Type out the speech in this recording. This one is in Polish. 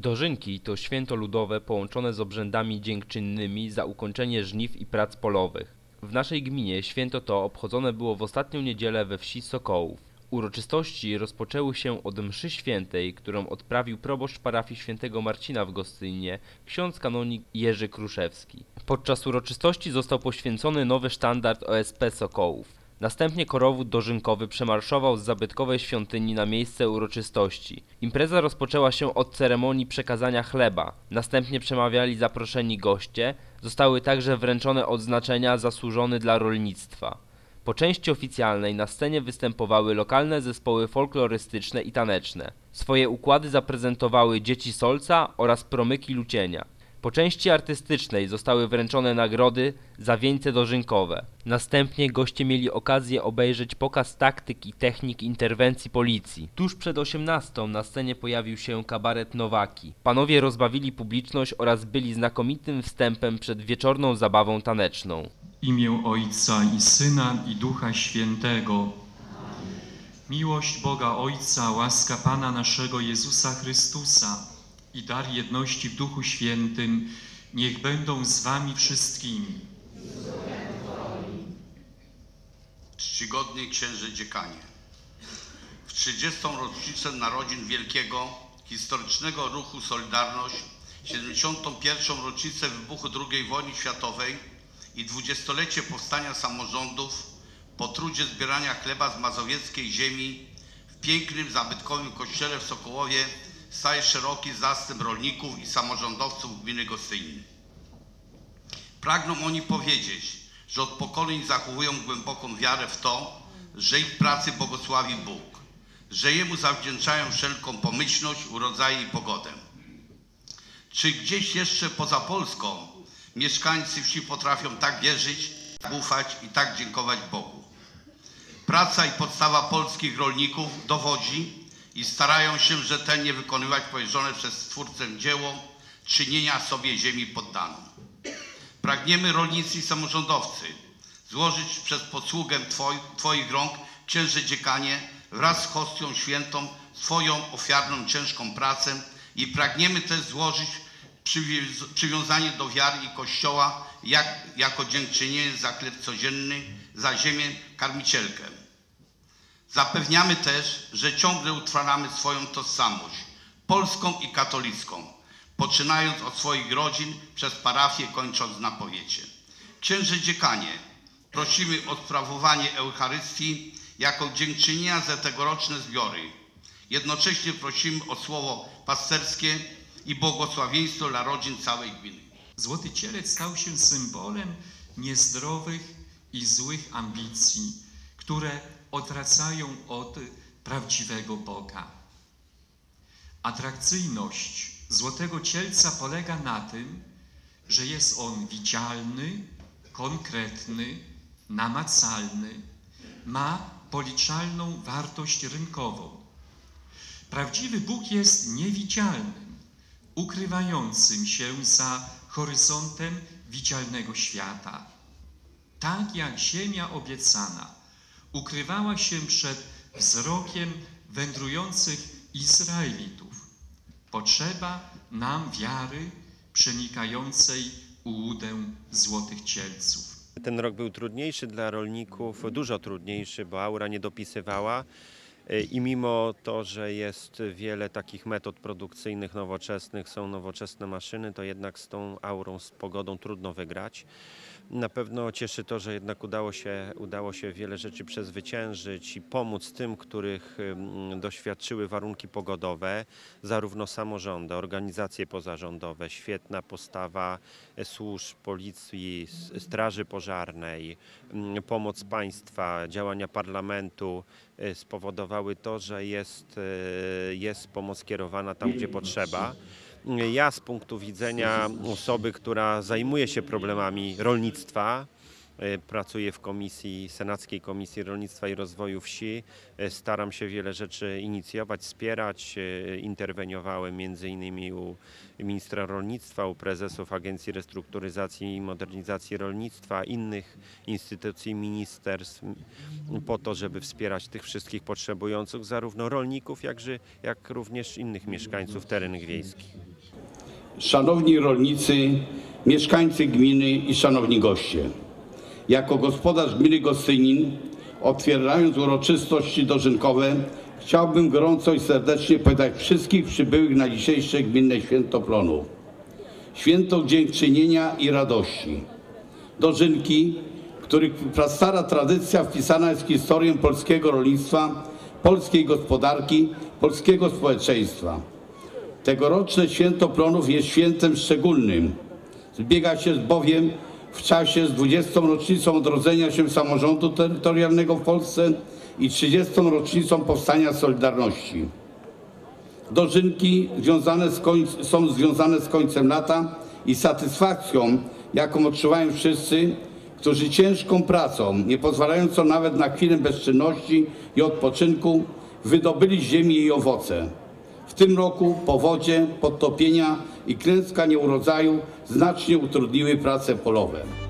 Dożynki to święto ludowe połączone z obrzędami dziękczynnymi za ukończenie żniw i prac polowych. W naszej gminie święto to obchodzone było w ostatnią niedzielę we wsi Sokołów. Uroczystości rozpoczęły się od mszy świętej, którą odprawił proboszcz parafii świętego Marcina w Gostyninie, ksiądz kanonik Jerzy Kruszewski. Podczas uroczystości został poświęcony nowy sztandart OSP Sokołów. Następnie korowód dożynkowy przemarszował z zabytkowej świątyni na miejsce uroczystości. Impreza rozpoczęła się od ceremonii przekazania chleba. Następnie przemawiali zaproszeni goście. Zostały także wręczone odznaczenia zasłużone dla rolnictwa. Po części oficjalnej na scenie występowały lokalne zespoły folklorystyczne i taneczne. Swoje układy zaprezentowały Dzieci Solca oraz Promyki Lucienia. Po części artystycznej zostały wręczone nagrody za wieńce dożynkowe. Następnie goście mieli okazję obejrzeć pokaz taktyk i technik interwencji policji. Tuż przed 18 na scenie pojawił się kabaret Nowaki. Panowie rozbawili publiczność oraz byli znakomitym wstępem przed wieczorną zabawą taneczną. W imię Ojca i Syna i Ducha Świętego. Miłość Boga Ojca, łaska Pana naszego Jezusa Chrystusa i dar jedności w Duchu Świętym niech będą z wami wszystkimi. Czcigodny księże dziekanie, w 30. rocznicę narodzin wielkiego, historycznego ruchu Solidarność, 71. rocznicę wybuchu II wojny światowej i 20-lecie powstania samorządów, po trudzie zbierania chleba z mazowieckiej ziemi, w pięknym, zabytkowym kościele w Sokołowie staje szeroki zastęp rolników i samorządowców gminy Gostynin. Pragną oni powiedzieć, że od pokoleń zachowują głęboką wiarę w to, że ich pracy błogosławi Bóg, że Jemu zawdzięczają wszelką pomyślność, urodzaje i pogodę. Czy gdzieś jeszcze poza Polską mieszkańcy wsi potrafią tak wierzyć, tak ufać i tak dziękować Bogu? Praca i podstawa polskich rolników dowodzi i starają się rzetelnie wykonywać powierzone przez Stwórcę dzieło czynienia sobie ziemi poddaną. Pragniemy rolnicy i samorządowcy złożyć przez posługę Twoich rąk, księże dziekanie, wraz z hostią świętą swoją ofiarną, ciężką pracę i pragniemy też złożyć przywiązanie do wiary i Kościoła jako dziękczynienie za chleb codzienny, za ziemię karmicielkę. Zapewniamy też, że ciągle utrwalamy swoją tożsamość polską i katolicką, poczynając od swoich rodzin, przez parafię, kończąc na powiecie. Księże dziekanie, prosimy o sprawowanie Eucharystii jako dziękczynienia za tegoroczne zbiory. Jednocześnie prosimy o słowo pasterskie i błogosławieństwo dla rodzin całej gminy. Złoty Cielec stał się symbolem niezdrowych i złych ambicji, które odwracają od prawdziwego Boga. Atrakcyjność Złotego Cielca polega na tym, że jest on widzialny, konkretny, namacalny, ma policzalną wartość rynkową. Prawdziwy Bóg jest niewidzialnym, ukrywającym się za horyzontem widzialnego świata. Tak jak ziemia obiecana ukrywała się przed wzrokiem wędrujących Izraelitów. Potrzeba nam wiary przenikającej ułudę Złotych Cielców. Ten rok był trudniejszy dla rolników, dużo trudniejszy, bo aura nie dopisywała i mimo to, że jest wiele takich metod produkcyjnych nowoczesnych, są nowoczesne maszyny, to jednak z tą aurą, z pogodą trudno wygrać. Na pewno cieszy to, że jednak udało się wiele rzeczy przezwyciężyć i pomóc tym, których doświadczyły warunki pogodowe, zarówno samorządy, organizacje pozarządowe, świetna postawa służb, policji, straży pożarnej, pomoc państwa, działania parlamentu spowodowały to, że jest pomoc kierowana tam, gdzie potrzeba. Ja z punktu widzenia osoby, która zajmuje się problemami rolnictwa, pracuję w Senackiej Komisji Rolnictwa i Rozwoju Wsi, staram się wiele rzeczy inicjować, wspierać. Interweniowałem m.in. u ministra rolnictwa, u prezesów Agencji Restrukturyzacji i Modernizacji Rolnictwa, innych instytucji, ministerstw, po to, żeby wspierać tych wszystkich potrzebujących, zarówno rolników, jak również innych mieszkańców terenów wiejskich. szanowni rolnicy, mieszkańcy gminy i szanowni goście. Jako gospodarz gminy Gostynin, otwierając uroczystości dożynkowe, chciałbym gorąco i serdecznie powitać wszystkich przybyłych na dzisiejsze gminne święto plonów. Święto dziękczynienia i radości. Dożynki, których prastara tradycja wpisana jest w historię polskiego rolnictwa, polskiej gospodarki, polskiego społeczeństwa. Tegoroczne święto plonów jest świętem szczególnym. Zbiega się bowiem w czasie z 20. rocznicą odrodzenia się samorządu terytorialnego w Polsce i 30. rocznicą powstania Solidarności. Dożynki są związane z końcem lata i satysfakcją, jaką odczuwają wszyscy, którzy ciężką pracą, nie pozwalającą nawet na chwilę bezczynności i odpoczynku, wydobyli z ziemi jej owoce. W tym roku powodzie, podtopienia i klęska nieurodzaju znacznie utrudniły prace polowe.